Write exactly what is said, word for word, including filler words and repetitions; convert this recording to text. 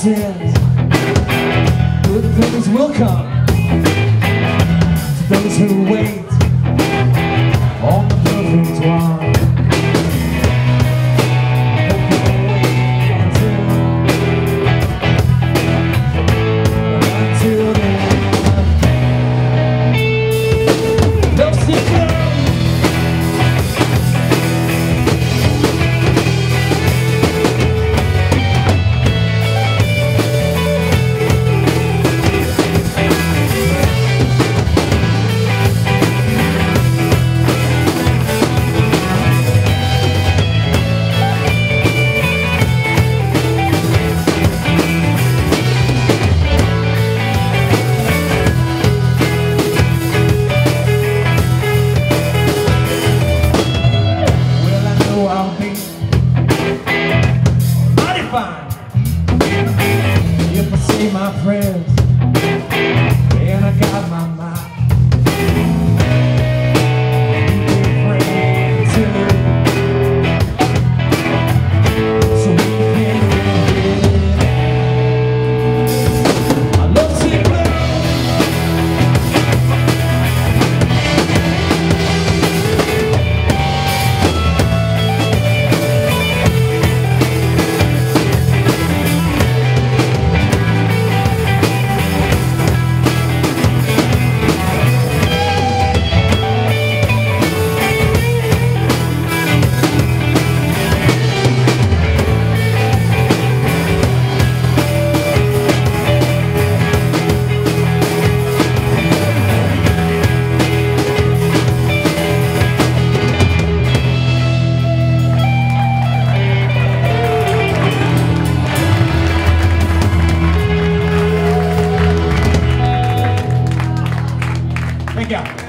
says good things will come to those who wait on the perfect one. Until then, love sick love. If I say my prayers and I got my mind, you can pray too, so we can get it. I love sick love. Thank you.